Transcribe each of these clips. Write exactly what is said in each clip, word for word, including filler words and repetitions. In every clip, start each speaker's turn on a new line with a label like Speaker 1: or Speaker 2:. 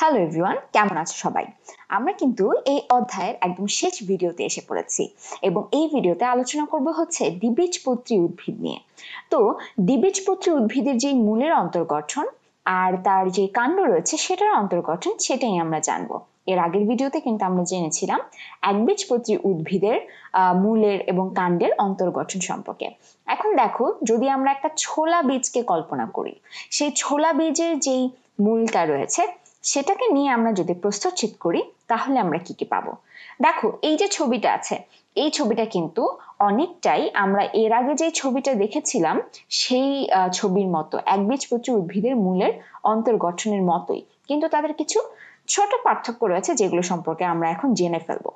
Speaker 1: Hello everyone, কেমন আছো সবাই? আমরা কিন্তু এই অধ্যায়ের একদম শেষ ভিডিওতে এসে পড়েছি এবং এই ভিডিওতে আলোচনা করব হচ্ছে দ্বিবীজপত্রী উদ্ভিদ নিয়ে। তো দ্বিবীজপত্রী উদ্ভিদের যে মূলের অন্তর্গঠন আর তার যে কাণ্ড রয়েছে সেটার অন্তর্গঠন সেটাই আমরা জানবো। এর আগের ভিডিওতে কিন্তু আমরা জেনেছিলাম একবীজপত্রী উদ্ভিদের মূলের এবং কাণ্ডের অন্তর্গঠন সম্পর্কে। এখন দেখো, যদি আমরা একটা ছোলা বীজকে কল্পনা করি, সেই ছোলা বীজের যেই মূলটা রয়েছে সেটাকে নিয়ে আমরা যদি প্রস্থচ্ছেদ করি তাহলে আমরা কি কি পাবো। দেখো, এই যে ছবিটা আছে, এই ছবিটা কিন্তু অনেকটাই আমরা এর আগে যে ছবিটা দেখেছিলাম সেই ছবির মতো, একবীজপত্রী উদ্ভিদের মূলের অন্তর্গঠনের মতোই, কিন্তু তাদের কিছু ছোট পার্থক্য রয়েছে যেগুলো সম্পর্কে আমরা এখন জেনে ফেলবো।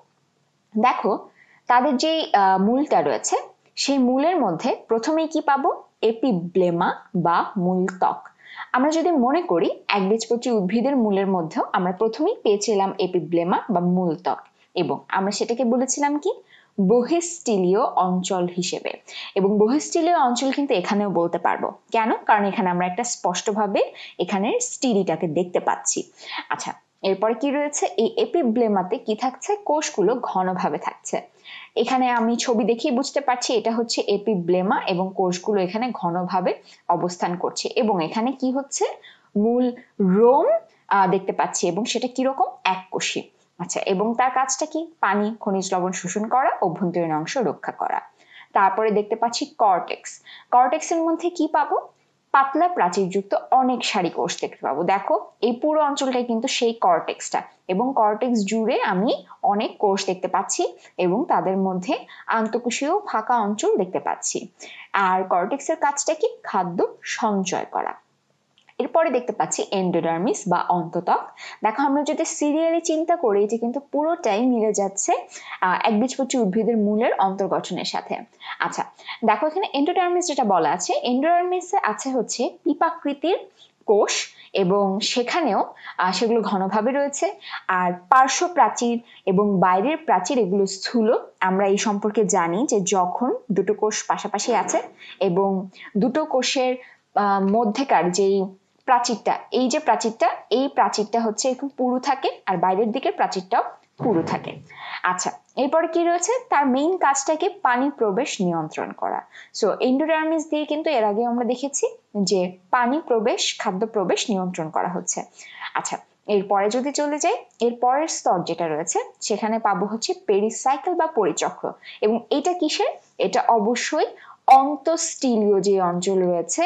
Speaker 1: দেখো, তাদের যে মূলটা রয়েছে সেই মূলের মধ্যে প্রথমেই কি পাবো? এপিব্লেমা বা মূলত্বক। আমরা যদি মনে করি একবীজপত্রী উদ্ভিদের মূলের মধ্যেও আমরা প্রথমেই পেয়েছিলাম এপিব্লেমা বা মূলত্বক, এবং আমরা সেটাকে বলেছিলাম কি? বহিঃস্থলীয় অঞ্চল হিসেবে। এবং বহিঃস্থলীয় অঞ্চল কিন্তু এখানেও বলতে পারবো। কেন? কারণ এখানে আমরা একটা স্পষ্টভাবে এখানে স্টিলিটাকে দেখতে পাচ্ছি। আচ্ছা, এরপরে কি রয়েছে? এই এপিব্লেমাতে কি থাকছে? কোষগুলো ঘনভাবে থাকছে। এখানে আমি ছবি দেখেই বুঝতে পারছি এটা হচ্ছে এপিব্লেমা এবং কোষগুলো এখানে ঘনভাবে অবস্থান করছে, এবং এখানে কি হচ্ছে? মূল রোম দেখতে পাচ্ছি, এবং সেটা কিরকম? এককোষী। আচ্ছা, এবং তার কাজটা কি? পানি, খনিজ লবণ শোষণ করা, অভ্যন্তরীণ অংশ রক্ষা করা। তারপরে দেখতে পাচ্ছি কর্টেক্স। কর্টেক্সের মধ্যে কি পাবো? পাতলা প্রাচীরযুক্ত অনেক সারি কোষ দেখতে পাবো। দেখো, এই পুরো অঞ্চলটাই কিন্তু সেই কর্টেক্সটা, এবং কর্টেক্স জুড়ে আমি অনেক কোষ দেখতে পাচ্ছি এবং তাদের মধ্যে আন্তঃকোষীয় ফাঁকা অঞ্চল দেখতে পাচ্ছি। আর কর্টেক্সের কাজটা কি? খাদ্য সঞ্চয় করা। এরপরে দেখতে পাচ্ছি এন্ডোডার্মিস বা অন্তত্বক। দেখো, আমরা যদি সিরিয়ালি চিন্তা করি, এটি কিন্তু পুরোটাই মিলে যাচ্ছে একবীজপত্রী উদ্ভিদের মূলের অন্তর্গঠনের সাথে। আচ্ছা, দেখো এখানে এন্ডোডার্মিস যেটা বলা আছে, এন্ডোডার্মিসে আছে হচ্ছে পিপাকৃতির কোষ, এবং সেখানেও সেগুলো ঘনভাবে রয়েছে। আর পার্শ্ব প্রাচীর এবং বাইরের প্রাচীর এগুলো স্থূল। আমরা এই সম্পর্কে জানি যে যখন দুটো কোষ পাশাপাশি আছে এবং দুটো কোষের মধ্যেকার যেই প্রাচীরটা, এই যে প্রাচীরটা, এই প্রাচীরটা হচ্ছে এরকম পুরু থাকে, আর বাইরের দিকের প্রাচীরটাও পুরু থাকে। আচ্ছা, এরপরে কি রয়েছে? তার মেইন কাজটাকে পানি প্রবেশ নিয়ন্ত্রণ করা। সো এন্ডোডার্মিস দিয়ে কিন্তু এর আগে আমরা দেখেছি যে পানি প্রবেশ, খাদ্য প্রবেশ নিয়ন্ত্রণ করা হচ্ছে। আচ্ছা, এরপরে যদি চলে যাই, এর পরের স্তর যেটা রয়েছে সেখানে পাবো হচ্ছে পেরিসাইকেল বা পরিচক্র। এবং এটা কিসের? এটা অবশ্যই অন্তঃস্থলীয় যে অঞ্চল রয়েছে,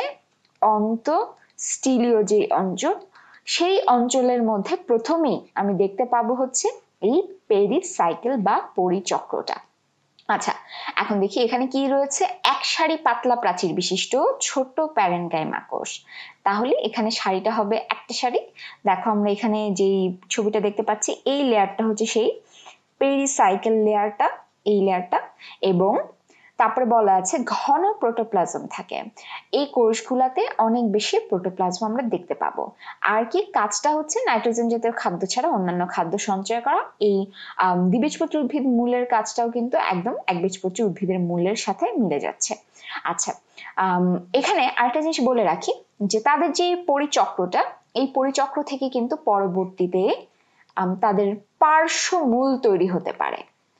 Speaker 1: অন্তঃস্থলীয় যে অঞ্চল, সেই অঞ্চলের মধ্যে প্রথমেই আমি দেখতে পাবো হচ্ছে এই পেরিসাইকেল বা পরিচক্রটা। আচ্ছা, এখন দেখি এখানে কি রয়েছে? এক সারি পাতলা প্রাচীর বিশিষ্ট ছোট প্যারেনকাইমা কোষ। তাহলে এখানে সারিটা হবে একটা সারি। দেখো, আমরা এখানে যেই ছবিটা দেখতে পাচ্ছি, এই লেয়ারটা হচ্ছে সেই পেরিসাইকেল লেয়ারটা, এই লেয়ারটা। এবং তারপরে বলা আছে ঘন প্রোটোপ্লাজম থাকে। এই কোষগুলাতে অনেক বেশি প্রোটোপ্লাজম আমরা দেখতে পাবো। আর কি কাজটা হচ্ছে? নাইট্রোজেন জাতীয় খাদ্য ছাড়া অন্যান্য খাদ্য সঞ্চয় করা। এই দ্বিবীজপত্রী উদ্ভিদ মূলের কাজটাও কিন্তু একদম একবীজপত্রী উদ্ভিদের মূলের সাথে মিলে যাচ্ছে। আচ্ছা, এখানে আরেকটা জিনিস বলে রাখি যে তাদের যে পরিচক্রটা, এই পরিচক্র থেকে কিন্তু পরবর্তীতে তাদের পার্শ্ব মূল তৈরি হতে পারে,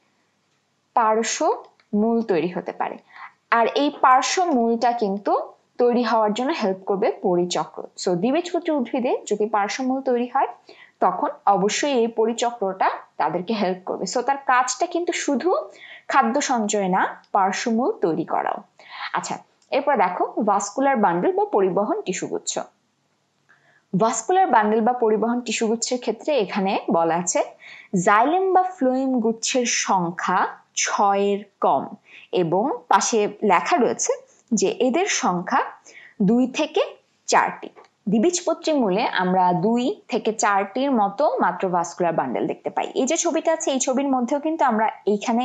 Speaker 1: পার্শ্ব মূল তৈরি হতে পারে। আর এই পার্শ্ব মূলটা কিন্তু তৈরি হওয়ার জন্য হেল্প করবে পরিচক্র। সো দ্বিবীজপত্রী উদ্ভিদে যদি পার্শ্ব মূল তৈরি হয় তখন অবশ্যই এই পরিচক্রটা তাদেরকে হেল্প করবে। সো তার কাজটা কিন্তু শুধু খাদ্য সঞ্চয় না, পার্শ্ব মূল তৈরি করাও। আচ্ছা, এরপর দেখো ভাস্কুলার বান্ডল বা পরিবহন টিস্যুগুচ্ছ। ভাস্কুলার বান্ডল বা পরিবহন টিস্যুগুচ্ছের ক্ষেত্রে এখানে বলা আছে জাইলেম বা ফ্লোয়েম গুচ্ছের সংখ্যা ছয়ের কম, এবং পাশে লেখা রয়েছে যে এদের সংখ্যা দুই থেকে চারটি। দ্বিবীজপত্রী মূলে আমরা দুই থেকে চারটির মতো মাত্র ভাস্কুলার বান্ডল দেখতে পাই। এই যে ছবিটা আছে, এই ছবির মধ্যেও কিন্তু আমরা এইখানে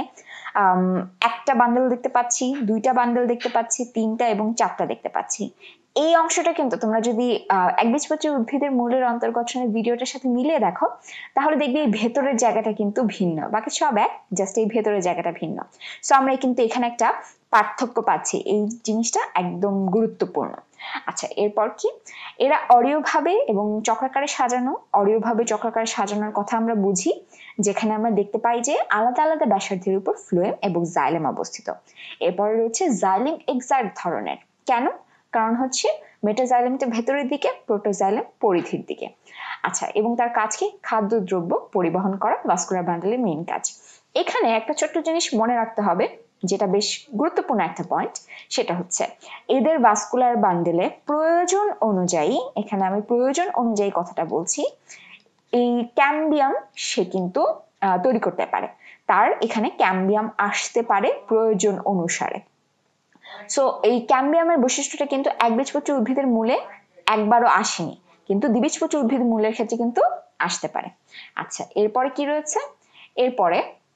Speaker 1: একটা বান্ডল দেখতে পাচ্ছি, দুইটা বান্ডল দেখতে পাচ্ছি, তিনটা এবং চারটা দেখতে পাচ্ছি। এই অংশটা কিন্তু তোমরা যদি একবীজপত্রী উদ্ভিদের মূলের অন্তর্গঠনের ভিডিওটার সাথে মিলিয়ে দেখো তাহলে দেখবে এই ভেতরের জায়গাটা কিন্তু ভিন্ন, বাকি সব এক, জাস্ট এই ভেতরের জায়গাটা ভিন্ন। সো আমরা কিন্তু এখানে একটা পার্থক্য পাচ্ছি, এই জিনিসটা একদম গুরুত্বপূর্ণ। আচ্ছা, এরপর কি, এরা অরীয়ভাবে এবং চক্রাকারে সাজানো। অরীয়ভাবে চক্রাকারে সাজানোর কথা আমরা বুঝি যেখানে আমরা দেখতে পাই যে আলাদা আলাদা ব্যাসার্ধের উপর ফ্লোয়েম এবং জাইলেম অবস্থিত। এরপরে রয়েছে জাইলেম এক্সাক্ট ধরনের। কেন? কারণ হচ্ছে মেটাজাইলেমটা ভেতরের দিকে, প্রোটোজাইলেম পরিধির দিকে। আচ্ছা, এবং তার কাজ কি? খাদ্যদ্রব্য পরিবহন করা ভাস্কুলার বান্ডেলের মেইন কাজ। এখানে একটা ছোট্ট জিনিস মনে রাখতে হবে, যেটা বেশ গুরুত্বপূর্ণ একটা পয়েন্ট, সেটা হচ্ছে এদের ভাস্কুলার বান্ডেলে প্রয়োজন অনুযায়ী, এখানে আমি প্রয়োজন অনুযায়ী কথাটা বলছি, এই ক্যাম্বিয়াম সে কিন্তু তৈরি করতে পারে। তার এখানে ক্যাম্বিয়াম আসতে পারে প্রয়োজন অনুসারে। সো এই ক্যাম্বিয়ামের বৈশিষ্ট্যটা কিন্তু একবীজপত্রী উদ্ভিদের মূলে একবারও আসেনি, কিন্তু দ্বিবীজপত্রী উদ্ভিদ মূলের ক্ষেত্রে কিন্তু আসতে পারে। আচ্ছা, এরপরে কি রয়েছে? এরপরে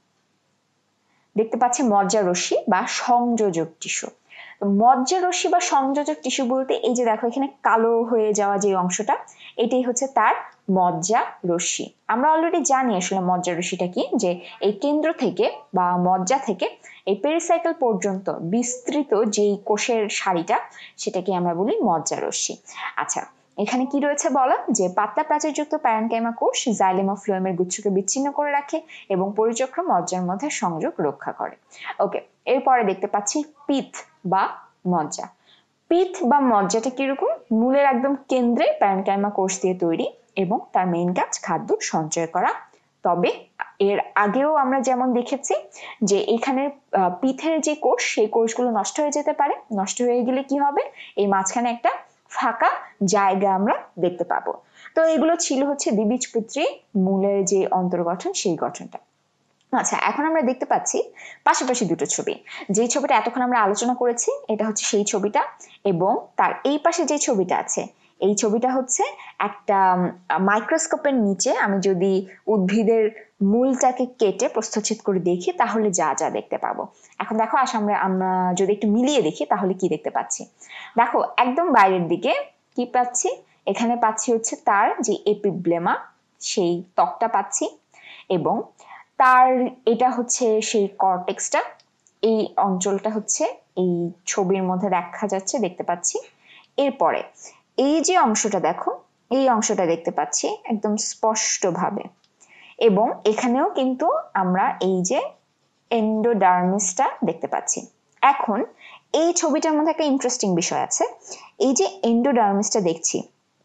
Speaker 1: দেখতে পাচ্ছি মজ্জারশ্মি বা সংযোজক টিস্যু। মজ্জারশ্মি বা সংযোজক টিস্যু বলতে এই যে দেখো এখানে কালো হয়ে যাওয়া যে অংশটা, এটাই হচ্ছে তার মজ্জারশ্মি। আমরা অলরেডি জানি আসলে মজ্জারশ্মিটা কি, যে এই কেন্দ্র থেকে বা মজ্জা থেকে এই পেরিসাইকেল পর্যন্ত বিস্তৃত যেই কোষের সারিটা, সেটাকে আমরা বলি মজ্জারশ্মি। আচ্ছা, এখানে কি রয়েছে বলো, যে পাতলা প্রাচীরযুক্ত প্যারেনকাইমা কোষ জাইলেম ও ফ্লোয়েমের গুচ্ছকে বিচ্ছিন্ন করে রাখে এবং পরিচক্র মজ্জার মধ্যে সংযোগ রক্ষা করে। ওকে, এরপরে দেখতে পাচ্ছি পিথ বা মজ্জা। পিথ বা মজ্জাটা কিরকম? মূলের একদম কেন্দ্রে প্যারেনকাইমা কোষ দিয়ে তৈরি এবং তার মেইন কাজ খাদ্য সঞ্চয় করা। তবে এর আগেও আমরা যেমন দেখেছি যে এখানে পিথের যে কোষ, সেই কোষগুলো নষ্ট হয়ে যেতে পারে। নষ্ট হয়ে গেলে কি হবে? এই মাঝখানে একটা ফাঁকা জায়গা আমরা দেখতে পাবো। তো এগুলো ছিল হচ্ছে দ্বিবীজপত্রী মূলের যে অন্তর্গঠন, সেই গঠনটা। আচ্ছা, এখন আমরা দেখতে পাচ্ছি পাশাপাশি দুটো ছবি। যে ছবিটা এতক্ষণ আমরা আলোচনা করেছি, এটা হচ্ছে সেই ছবিটা, এবং তার এই পাশে যে ছবিটা আছে, এই ছবিটা হচ্ছে একটা মাইক্রোস্কোপের নিচে আমি যদি উদ্ভিদের মূলটাকে কেটে প্রস্থচ্ছেদ করে দেখি তাহলে যা যা দেখতে পাবো। এখন দেখো, আসলে আমরা আমরা যদি একটু মিলিয়ে দেখি তাহলে কি দেখতে পাচ্ছি। দেখো, একদম বাইরের দিকে কি পাচ্ছি? এখানে পাচ্ছি হচ্ছে তার যে এপিব্লেমা, সেই ত্বকটা পাচ্ছি, এবং তার এটা হচ্ছে সেই কর্টেক্সটা। এই অঞ্চলটা হচ্ছে এই ছবির মধ্যে দেখা যাচ্ছে, দেখতে পাচ্ছি। এরপরে এই যে অংশটা দেখো, এই অংশটা দেখতে পাচ্ছি একদম স্পষ্টভাবে, এবং এখানেও কিন্তু আমরা এই যে এন্ডোডার্মিসটা দেখতে পাচ্ছি। এখন এই ছবিটার মধ্যে একটা ইন্টারেস্টিং বিষয় আছে। এই যে এন্ডোডার্মিসটা দেখছি,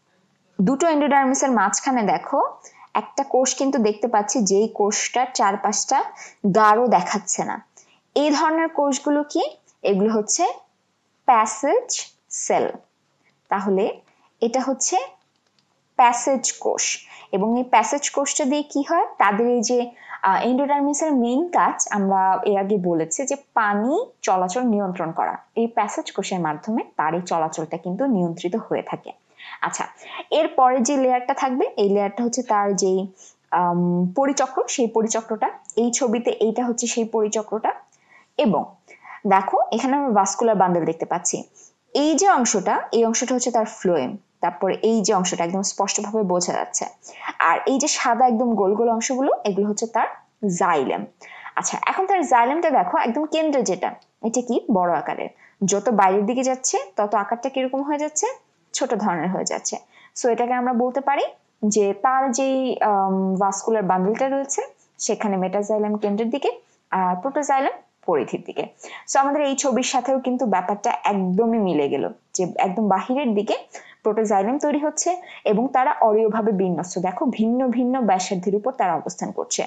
Speaker 1: দুটো এন্ডোডার্মিসের মাঝখানে দেখো একটা কোষ কিন্তু দেখতে পাচ্ছি, যেই কোষটার চারপাশটা গাঢ় দেখাচ্ছে না। এই ধরনের কোষগুলো কি? এগুলো হচ্ছে প্যাসেজ সেল। তাহলে এটা হচ্ছে প্যাসেজ কোষ, এবং এই প্যাসেজ কোষটা দিয়ে কি হয়? তাদের এই যে এন্ডোডার্মিসের মেইন কাজ আমরা এর আগে বলেছি যে পানি চলাচল নিয়ন্ত্রণ করা। এই প্যাসেজ কোষের মাধ্যমে তার এই চলাচলটা কিন্তু নিয়ন্ত্রিত হয়ে থাকে। আচ্ছা, এরপরে যে লেয়ারটা থাকবে, এই লেয়ারটা হচ্ছে তার যে পরিচক্র, সেই পরিচক্রটা। এই ছবিতে এইটা হচ্ছে সেই পরিচক্রটা। এবং দেখো, এখানে আমরা ভাস্কুলার বান্ডেল দেখতে পাচ্ছি। এই যে অংশটা, এই অংশটা হচ্ছে তার ফ্লোয়েম। তারপরে এই যে অংশটা একদম স্পষ্টভাবে বোঝা যাচ্ছে। আর এই যে সাদা একদম গোল গোল অংশগুলো, এগুলো হচ্ছে তার জাইলেম। আচ্ছা, এখন তার জাইলেমটা দেখো একদম কেন্দ্রে, যেটা এটা কি বড় আকারের। যত বাইরের দিকে যাচ্ছে তত আকারটা কিরকম হয়ে যাচ্ছে? ছোট ধরনের হয়ে যাচ্ছে। সো এটাকে আমরা বলতে পারি যে তার যে ভাস্কুলার বান্ডেলটা রয়েছে, সেখানে মেটাজাইলেম কেন্দ্রের দিকে আর প্রোটোজাইলেম পরিধির দিকে। সো আমাদের এই ছবির সাথেও কিন্তু ব্যাপারটা একদমই মিলে গেল, যে একদম বাহিরের দিকে প্রোটোজাইলেম তৈরি হচ্ছে এবং তারা অরীয়ভাবে বিন্যস্ত। দেখো, ভিন্ন ভিন্ন ব্যাসার্ধের উপর তারা অবস্থান করছে।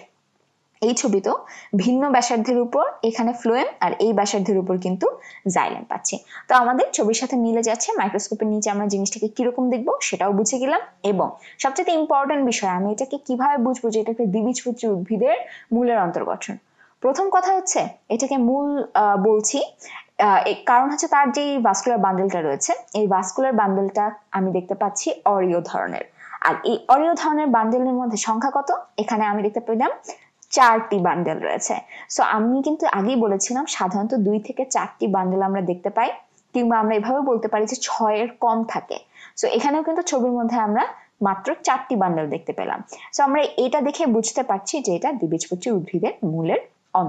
Speaker 1: এই ছবিতেও ভিন্ন ব্যাসার্ধের উপর এখানে ফ্লোয়েম, আর এই ব্যাসার্ধের উপর কিন্তু জাইলেম পাচ্ছি। তো আমাদের ছবির সাথে মিলে যাচ্ছে। মাইক্রোস্কোপের নিচে আমরা জিনিসটাকে কিরকম দেখবো সেটাও বুঝে গেলাম। এবং সবচেয়ে ইম্পর্টেন্ট বিষয়, আমি এটাকে কিভাবে বুঝবো যে এটাকে দ্বিবীজপত্রী উদ্ভিদের মূলের অন্তর্গঠন। প্রথম কথা হচ্ছে এটাকে মূল বলছি কারণ হচ্ছে তার যে ভাস্কুলার বান্ডেলটা রয়েছে, এই ভাস্কুলার বান্ডেলটা আমি দেখতে পাচ্ছি অরীয় ধরনের। আর এই অরীয় ধরনের বান্ডেলের মধ্যে সংখ্যা কত? এখানে আমি দেখতে পেলাম চারটি বান্ডেল রয়েছে। সো আমি কিন্তু আগেই বলেছিলাম সাধারণত দুই থেকে চারটি বান্ডেল আমরা দেখতে পাই, কিংবা আমরা এভাবে বলতে পারি যে ছয়ের কম থাকে। সো এখানেও কিন্তু ছবির মধ্যে আমরা মাত্র চারটি বান্ডেল দেখতে পেলাম। সো আমরা এটা দেখে বুঝতে পারছি যে এটা দ্বিবীজপত্রী উদ্ভিদের মূলের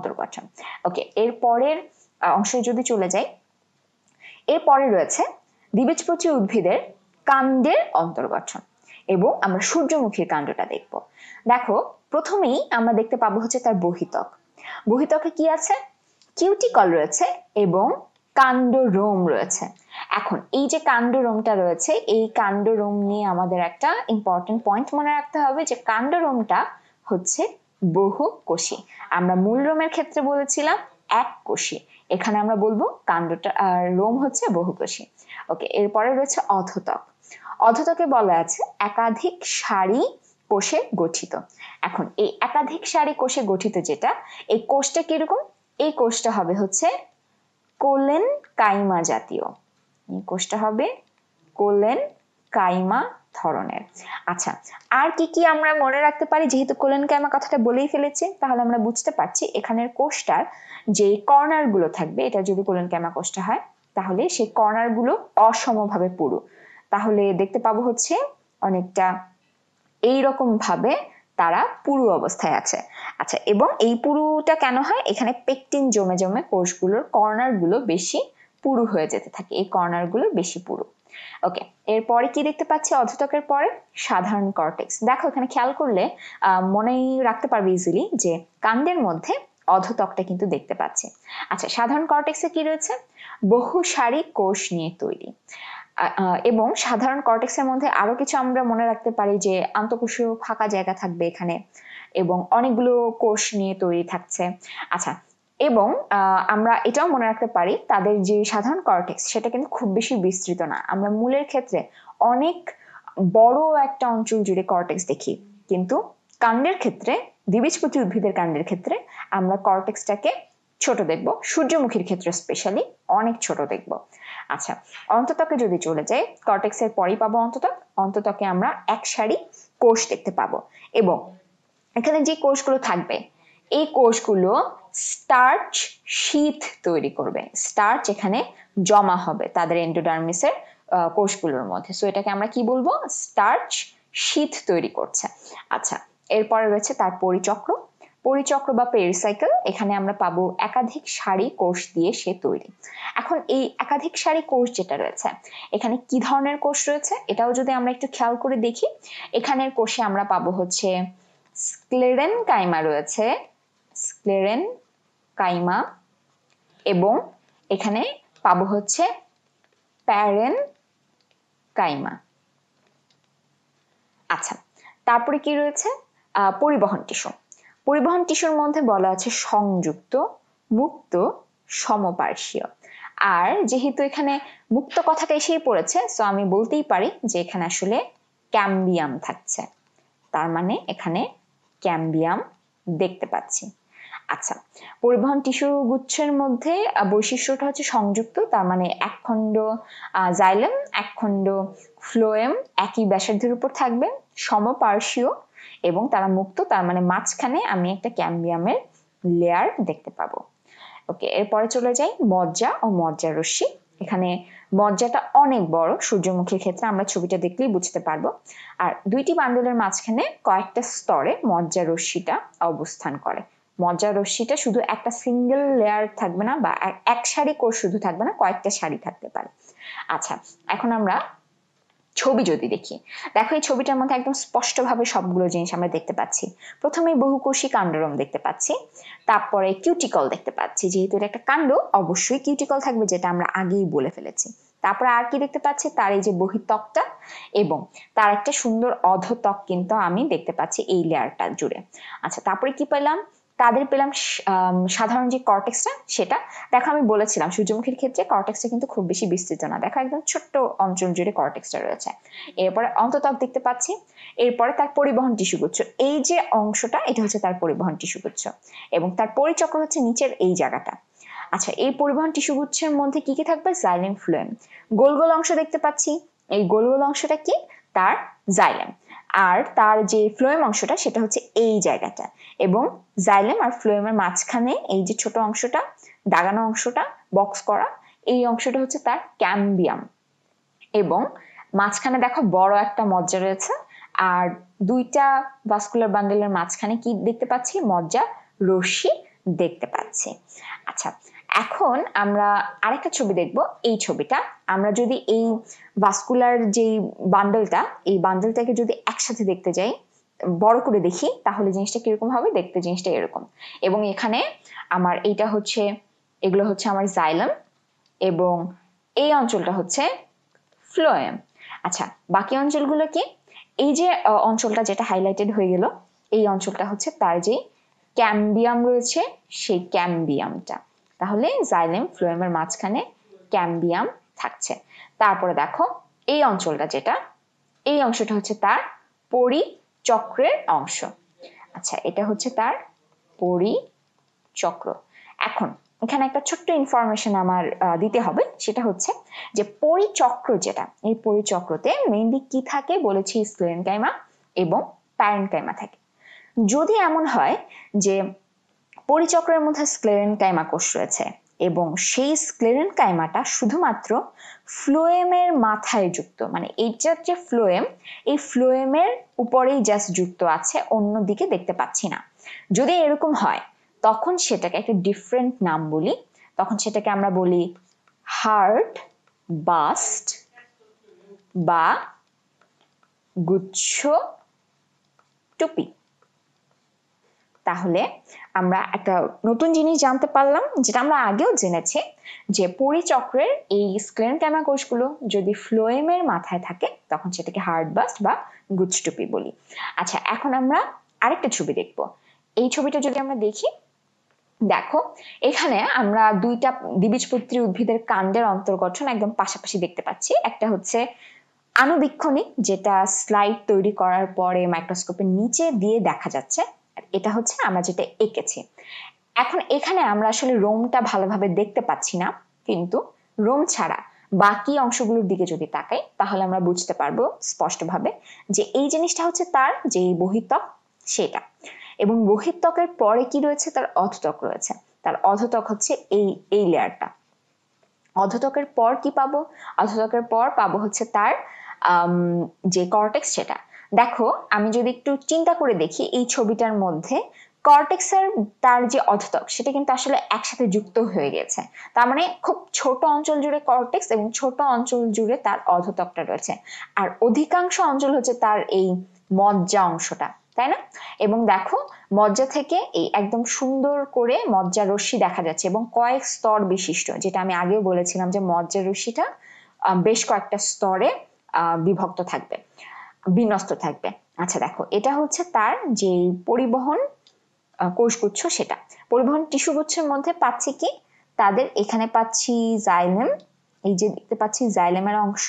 Speaker 1: অন্তর্গঠন। ওকে, এর পরের অংশে যদি চলে যাই, এরপরে রয়েছে দ্বিবীজপত্রী উদ্ভিদের কাণ্ডের অন্তর্গঠন এবং আমরা সূর্যমুখীর কাণ্ডটা দেখব। দেখো প্রথমেই আমরা দেখতে পাবো হচ্ছে তার বহিত্বক। বহিত্বকে কি আছে? কিউটিকল রয়েছে এবং কাণ্ডরোম রয়েছে। এখন এই যে কাণ্ডরোমটা রয়েছে, এই কাণ্ডরোম নিয়ে আমাদের একটা ইম্পর্টেন্ট পয়েন্ট মনে রাখতে হবে যে কাণ্ডরোমটা হচ্ছে বহুকোষী। আমরা মূল রোমের ক্ষেত্রে বলেছিলাম এক কোষী, এখানে আমরা বলবো কাণ্ডটা আর রোম হচ্ছে বহুকোষী। ওকে, এরপরে রয়েছে অধোতক। অধোতকে বলা আছে একাধিক সারি কোষে গঠিত। এখন এই একাধিক সারি কোষে গঠিত যেটা, এই কোষটা কিরকম? এই কোষটা হবে হচ্ছে কোলেন কাইমা জাতীয়। এই কোষটা হবে কোলেন কাইমা ধরনের। আচ্ছা, আর কি কি আমরা মনে রাখতে পারি? যেহেতু কোলেন কাইমা কথাটা বলেই ফেলেছি, তাহলে আমরা বুঝতে পারছি এখানের কোষটার যে কর্নার গুলো থাকবে, এটা যদি কোলেন কাইমা কোষটা হয় তাহলে সেই কর্নার গুলো অসমভাবে পুরু। তাহলে দেখতে পাবো হচ্ছে অনেকটা এইরকম ভাবে তারা পুরু অবস্থায় আছে। আচ্ছা, এবং এই পুরুটা কেন হয়? এখানে পেকটিন জমে জমে কোষগুলোর কর্নার গুলো বেশি পুরু হয়ে যেতে থাকে, এই কর্নার গুলো বেশি পুরু। ওকে, এরপরে কি দেখতে পাচ্ছি? অধোতকের পরে সাধারণ কর্টেক্স। দেখো এখানে খেয়াল করলে আহ মনেই রাখতে পারবে ইজিলি যে কাণ্ডের মধ্যে অধোতকটা কিন্তু দেখতে পাচ্ছি। আচ্ছা, সাধারণ কর্টেক্সে কি রয়েছে? বহু সারি কোষ নিয়ে তৈরি। এবং সাধারণ কর্টেক্সের মধ্যে আরো কিছু আমরা মনে রাখতে পারি যে আন্তঃকোষীয় ফাঁকা জায়গা থাকবে এখানে এবং অনেকগুলো কোষ নিয়ে তৈরি থাকছে। আচ্ছা, এবং আমরা এটাও মনে রাখতে পারি তাদের যে সাধারণ কর্টেক্স সেটা কিন্তু খুব বেশি বিস্তৃত না। আমরা মূলের ক্ষেত্রে অনেক বড় একটা অঞ্চল জুড়ে কর্টেক্স দেখি, কিন্তু কাণ্ডের ক্ষেত্রে, দ্বিবীজপত্রী উদ্ভিদের কাণ্ডের ক্ষেত্রে আমরা কর্টেক্সটাকে ছোট দেখব, সূর্যমুখীর ক্ষেত্রে স্পেশালি অনেক ছোট দেখব। আচ্ছা, অন্ততকে যদি চলে যাই, কর্টেক্সের পরেই পাবো অন্ততক। অন্ততকে আমরা এক সারি কোষ দেখতে পাবো এবং এখানে যে কোষগুলো থাকবে এই কোষগুলো স্টার্চ শীথ তৈরি করবে। স্টার্চ এখানে জমা হবে তাদের এন্ডোডার্মিসের কোষগুলোর মধ্যে, সো এটাকে আমরা কি বলবো? স্টার্চ শীথ তৈরি করছে। আচ্ছা, এরপরে রয়েছে তার পরিচক্র। পরিচক্র বা পেরিসাইকেল, এখানে আমরা পাবো একাধিক সারি কোষ দিয়ে সে তৈরি। এখন এই একাধিক সারি কোষ যেটা রয়েছে, এখানে কি ধরনের কোষ রয়েছে এটাও যদি আমরা একটু খেয়াল করে দেখি, এখানের কোষে আমরা পাবো হচ্ছে স্ক্লেরেন কাইমা রয়েছে, স্ক্লেরেন কাইমা, এবং এখানে পাবো হচ্ছে প্যারেন কাইমা। আচ্ছা, তারপরে কি রয়েছে? আহ পরিবহন টিস্যু। পরিবহন টিস্যুর মধ্যে বলা আছে সংযুক্ত, মুক্ত, সমপার্শ্বীয়। আর যেহেতু এখানে মুক্ত কথাটা এসেই পড়েছে, সো আমি বলতেই পারি যে এখানে আসলে ক্যাম্বিয়াম থাকছে, তার মানে এখানে ক্যাম্বিয়াম দেখতে পাচ্ছি। আচ্ছা, পরিবহন টিস্যু গুচ্ছের মধ্যে বৈশিষ্ট্যটা হচ্ছে সংযুক্ত, তার মানে এক খণ্ড জাইলেম এক খণ্ড ফ্লোয়েম একই ব্যাসার্ধের উপর থাকবে, সমপার্শ্বীয় এবং তারা মুক্ত, তার মানে মাঝখানে আমি একটা ক্যাম্বিয়ামের লেয়ার দেখতে পাবো। ওকে, এরপরে চলে যাই মজ্জা ও মজ্জা রশ্মি। এখানে মজ্জাটা অনেক বড়, সূর্যমুখীর ক্ষেত্রে আমরা ছবিটা দেখলেই বুঝতে পারবো। আর দুইটি বান্ডলের মাঝখানে কয়েকটা স্তরে মজ্জা রশ্মিটা অবস্থান করে। মজ্জা রশ্মিটা শুধু একটা সিঙ্গেল লেয়ার থাকবে না, বা এক সারি কোষ শুধু থাকবে না, কয়েকটা সারি থাকতে পারে। আচ্ছা, এখন আমরা ছবি যদি দেখি, দেখো এই ছবিটার মধ্যে একদম স্পষ্টভাবে সবগুলো জিনিস আমরা দেখতে পাচ্ছি। প্রথমে বহুকোষী কাণ্ডরোম দেখতে পাচ্ছি, তারপরে কিউটিকল দেখতে পাচ্ছি, যেহেতু এটা একটা কাণ্ড অবশ্যই কিউটিকল থাকবে, যেটা আমরা আগেই বলে ফেলেছি। তারপরে আর কি দেখতে পাচ্ছি? তার এই যে বহিত্বকটা এবং তার একটা সুন্দর অধোতক কিন্তু আমি দেখতে পাচ্ছি এই লেয়ারটা জুড়ে। আচ্ছা, তারপরে কি পেলাম? তাদের পেলাম সাধারণ যে কর্টেক্সটা, সেটা দেখো আমি বলেছিলাম সূর্যমুখীর ক্ষেত্রে কর্টেক্সটা কিন্তু খুব বেশি বিস্তৃত না, দেখো একদম ছোট্ট অঞ্চল জুড়ে কর্টেক্সটা রয়েছে। এরপরে অন্ততক দেখতে পাচ্ছি, এরপরে তার পরিবহন টিস্যুগুচ্ছ, এই যে অংশটা এটা হচ্ছে তার পরিবহন টিস্যুগুচ্ছ, এবং তার পরিচক্র হচ্ছে নিচের এই জায়গাটা। আচ্ছা, এই পরিবহন টিস্যুগুচ্ছের মধ্যে কি কি থাকবে? জাইলেম ফ্লোয়েম, গোল গোল অংশ দেখতে পাচ্ছি, এই গোল গোল অংশটা কি? তার জাইলেম। আর তার যে ফ্লোয়েম অংশটা সেটা হচ্ছে এই জায়গাটা, এবং জাইলেম আর ফ্লোয়েমের মাঝখানে এই যে ছোট অংশটা, দাগানো অংশটা, বক্স করা, এই অংশটা হচ্ছে তার ক্যাম্বিয়াম। এবং মাঝখানে দেখো বড় একটা মজ্জা রয়েছে, আর দুইটা ভাস্কুলার বান্ডেলের মাঝখানে কি দেখতে পাচ্ছি? মজ্জা রশ্মি দেখতে পাচ্ছি। আচ্ছা, এখন আমরা আরেকটা ছবি দেখব। এই ছবিটা আমরা যদি এই ভাস্কুলার যে বান্ডলটা, এই বান্ডলটাকে যদি একসাথে দেখতে যাই, বড় করে দেখি, তাহলে জিনিসটা কিরকম হবে? দেখতে জিনিসটা এরকম। এবং এখানে আমার এইটা হচ্ছে, এগুলো হচ্ছে আমার জাইলাম, এবং এই অঞ্চলটা হচ্ছে ফ্লোয়েম। আচ্ছা, বাকি অঞ্চলগুলো কি? এই যে অঞ্চলটা যেটা হাইলাইটেড হয়ে গেল, এই অঞ্চলটা হচ্ছে তার যে ক্যাম্বিয়াম রয়েছে, সেই ক্যাম্বিয়ামটা। তাহলে জাইলেম ফ্লোয়েমের মাঝখানে ক্যাম্বিয়াম থাকছে। তারপরে দেখো এই অঞ্চলটা যেটা, এই অংশটা হচ্ছে তার পরিচক্রের অংশ। আচ্ছা, এটা হচ্ছে তার পরিচক্র। এখন এখানে একটা ছোট্ট ইনফরমেশন আমার দিতে হবে, সেটা হচ্ছে যে পরিচক্র যেটা, এই পরিচক্রতে মেইনলি কি থাকে বলেছি? স্ক্লেরেনকাইমা এবং প্যারেনকাইমা থাকে। যদি এমন হয় যে পরিচক্রের মধ্যে স্ক্লেরেনকাইমা কোষ রয়েছে এবং সেই স্ক্লেরেনকাইমাটা শুধুমাত্র ফ্লোয়েমের মাথায় যুক্ত, মানে এইটার যে ফ্লোয়েম, এই ফ্লোয়েমের উপরেই জাস্ট যুক্ত আছে, অন্যদিকে দেখতে পাচ্ছি না, যদি এরকম হয় তখন সেটাকে একটা ডিফারেন্ট নাম বলি। তখন সেটাকে আমরা বলি হার্ড বাস্ট বা গুচ্ছ টুপি। তাহলে আমরা একটা নতুন জিনিস জানতে পারলাম, যেটা আমরা আগেও জেনেছি, যে পরিচক্রের এই স্ক্লেরেনকাইমা কোষগুলো যদি ফ্লোয়েমের মাথায় থাকে তখন সেটাকে হার্ড বাস্ট বা গুচ্ছ টুপি বলি। আচ্ছা, এখন আমরা আরেকটা ছবি দেখব। এই ছবিটা যদি আমরা দেখি, দেখো এখানে আমরা দুইটা দ্বিবীজপত্রী উদ্ভিদের কাণ্ডের অন্তর্গঠন একদম পাশাপাশি দেখতে পাচ্ছি। একটা হচ্ছে আণুবীক্ষণিক, যেটা স্লাইড তৈরি করার পরে মাইক্রোস্কোপের নিচে দিয়ে দেখা যাচ্ছে, এটা হচ্ছে আমরা যেটা এঁকেছি। এখন এখানে আমরা আসলে রোমটা ভালোভাবে দেখতে পাচ্ছি না, কিন্তু রোম ছাড়া বাকি অংশগুলোর দিকে যদি তাকাই তাহলে আমরা বুঝতে পারবো স্পষ্টভাবে যে এই জিনিসটা হচ্ছে তার যে বহিঃত্বক সেটা, এবং বহিঃত্বকের পরে কি রয়েছে? তার অধোত্বক রয়েছে। তার অধোত্বক হচ্ছে এই এই লেয়ারটা। অধোত্বকের পর কি পাবো? অধোত্বকের পর পাবো হচ্ছে তার যে কর্টেক্স, সেটা। দেখো আমি যদি একটু চিন্তা করে দেখি এই ছবিটার মধ্যে, কর্টেক্সের তার যে অধোত্বক সেটা কিন্তু আসলে একসাথে যুক্ত হয়ে গেছে। তার মানে খুব ছোট অঞ্চল জুড়ে কর্টেক্স এবং ছোট অঞ্চল জুড়ে তার অধোত্বকটা রয়েছে, আর অধিকাংশ অঞ্চল হচ্ছে তার এই মজ্জা অংশটা, তাই না? এবং দেখো মজ্জা থেকে এই একদম সুন্দর করে মজ্জা রশ্মি দেখা যাচ্ছে, এবং কয়েক স্তর বিশিষ্ট, যেটা আমি আগেও বলেছিলাম যে মজ্জা রশ্মিটা বেশ কয়েকটা স্তরে বিভক্ত থাকবে, বিন্যস্ত থাকবে। আচ্ছা দেখো, এটা হচ্ছে তার যে পরিবহন কোষগুচ্ছ, সেটা। পরিবহন টিস্যুগুচ্ছের মধ্যে পাচ্ছি কি? তাদের এখানে পাচ্ছি জাইলেম, এই যে দেখতে পাচ্ছি জাইলেমের অংশ,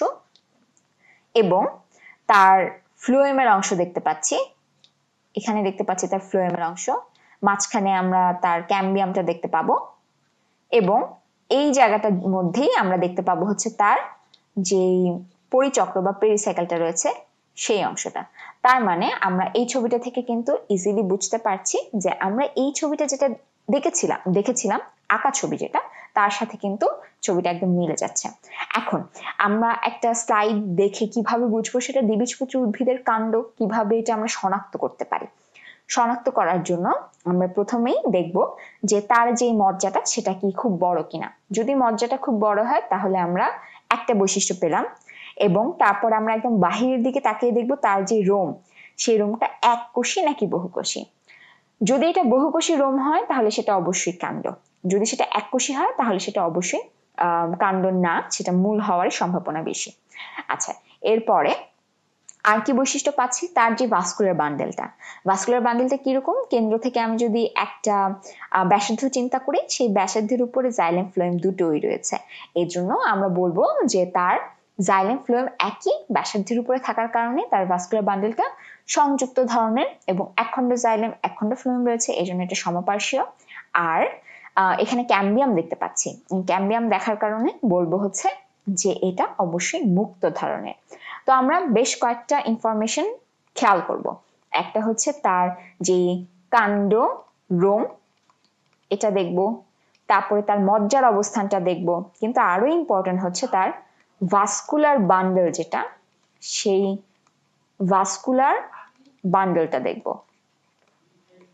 Speaker 1: এবং তার ফ্লোয়েমের অংশ দেখতে পাচ্ছি, এখানে দেখতে পাচ্ছি তার ফ্লোয়েমের অংশ, মাঝখানে আমরা তার ক্যাম্বিয়ামটা দেখতে পাবো, এবং এই জায়গাটার মধ্যেই আমরা দেখতে পাবো হচ্ছে তার যে পরিচক্র বা পেরিসাইকেলটা রয়েছে, সেই অংশটা। তার মানে আমরা এই ছবিটা থেকে কিন্তু ইজিলি বুঝতে পারছি যে আমরা এই ছবিটা যেটা দেখেছিলাম দেখেছিলাম আঁকা ছবি যেটা, তার সাথে কিন্তু ছবিটা একদম মিলে যাচ্ছে। এখন আমরা একটা স্লাইড দেখে কিভাবে বুঝবো সেটা দ্বিবীজপত্রী উদ্ভিদের কাণ্ড, কিভাবে এটা আমরা শনাক্ত করতে পারি? শনাক্ত করার জন্য আমরা প্রথমেই দেখব যে তার যে মজ্জাটা সেটা কি খুব বড় কিনা। যদি মজ্জাটা খুব বড় হয় তাহলে আমরা একটা বৈশিষ্ট্য পেলাম, এবং তারপর আমরা একদম বাহিরের দিকে তাকিয়ে দেখব তার যে রোম, সেই রোমটা এককোষী নাকি বহুকোষী। যদি এটা বহুকোষী রোম হয় তাহলে সেটা অবশ্যই কাণ্ড, যদি সেটা এককোষী হয় তাহলে সেটা অবশ্যই আহ কাণ্ড না, সেটা মূল হওয়ার সম্ভাবনা বেশি। আচ্ছা, এরপরে আর কি বৈশিষ্ট্য পাচ্ছি? তার যে ভাস্কুলার বান্ডেলটা, ভাস্কুলার বান্ডেলটা কিরকম? কেন্দ্র থেকে আমি যদি একটা ব্যাসার্ধ চিন্তা করি, সেই ব্যাসার্ধের উপরে জাইলেম ফ্লোয়েম দুটোই রয়েছে। এর জন্য আমরা বলবো যে তার জাইলেম ফ্লোয়েম একই ব্যাসার্ধের উপরে থাকার কারণে তার ভাস্কুলার বান্ডেলটা সংযুক্ত ধরনের, এবং একখণ্ড জাইলেম একখণ্ড ফ্লোয়েম রয়েছে, এই জন্য এটা সমপার্শ্বীয়। আর এখানে ক্যাম্বিয়াম দেখতে পাচ্ছি, ক্যাম্বিয়াম দেখার কারণে বলবো হচ্ছে যে এটা অবশ্যই মুক্ত ধরনের। তো আমরা বেশ কয়েকটা ইনফরমেশন খেয়াল করব। একটা হচ্ছে তার যে কাণ্ড, রোম, এটা দেখব, তারপরে তার মজ্জার অবস্থানটা দেখব, কিন্তু আরো ইম্পর্টেন্ট হচ্ছে তার ভাস্কুলার বান্ডেল যেটা, সেই ভাস্কুলার বান্ডেলটা দেখব।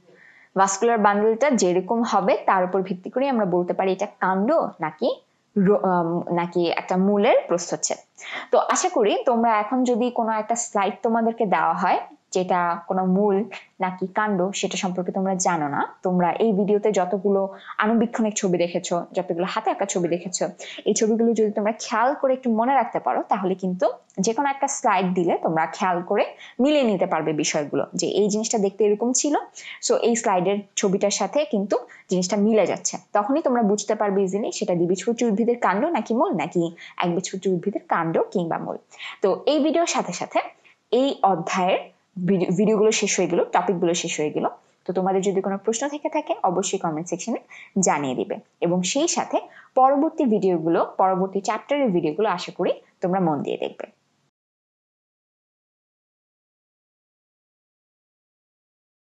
Speaker 1: ভাস্কুলার বান্ডলটা যেরকম হবে তার উপর ভিত্তি করে আমরা বলতে পারি এটা কাণ্ড নাকি নাকি একটা মূলের প্রস্থচ্ছেদ। তো আশা করি তোমরা এখন যদি কোনো একটা স্লাইড তোমাদেরকে দেওয়া হয় যেটা কোনো মূল নাকি কাণ্ড সেটা সম্পর্কে তোমরা জানো না, তোমরা এই ভিডিওতে যতগুলো আণুবীক্ষণিক ছবি দেখেছো, যতগুলো হাতে আঁকা ছবি দেখেছো, এই ছবিগুলো যদি তোমরা খেয়াল করে একটু মনে রাখতে পারো তাহলে কিন্তু যে কোনো একটা স্লাইড দিলে তোমরা খেয়াল করে মিলিয়ে নিতে পারবে বিষয়গুলো, যে এই জিনিসটা দেখতে এরকম ছিল, সো এই স্লাইডের ছবিটার সাথে কিন্তু জিনিসটা মিলে যাচ্ছে। তখনই তোমরা বুঝতে পারবে ইজিলি সেটা দ্বিবীজপত্রী উদ্ভিদের কাণ্ড নাকি মূল, নাকি একবীজপত্রী উদ্ভিদের কাণ্ড কিংবা মূল। তো এই ভিডিওর সাথে সাথে এই অধ্যায়ের ভিডিওগুলো শেষ হয়ে গেল, টপিকগুলো শেষ হয়ে গেল। তো তোমাদের যদি কোনো প্রশ্ন থেকে থাকে অবশ্যই কমেন্ট সেকশনে জানিয়ে দিবে, এবং সেই সাথে পরবর্তী ভিডিওগুলো, পরবর্তী চ্যাপ্টারের ভিডিওগুলো আশা করি তোমরা মন দিয়ে দেখবে।